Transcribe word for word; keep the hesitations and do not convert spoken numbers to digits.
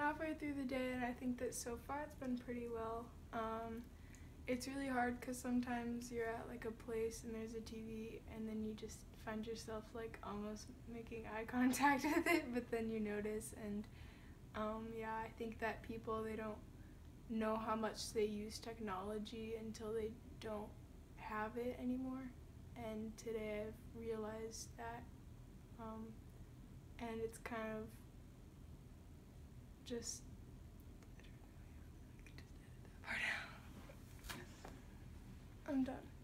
halfway through the day, and I think that so far it's been pretty well. Um, it's really hard because sometimes you're at like a place and there's a T V, and then you just find yourself like almost making eye contact with it, but then you notice. And um, yeah, I think that people, they don't know how much they use technology until they don't have it anymore. And today I've realized that, um, and it's kind of just, I don't know, I could just edit that part out. I'm done.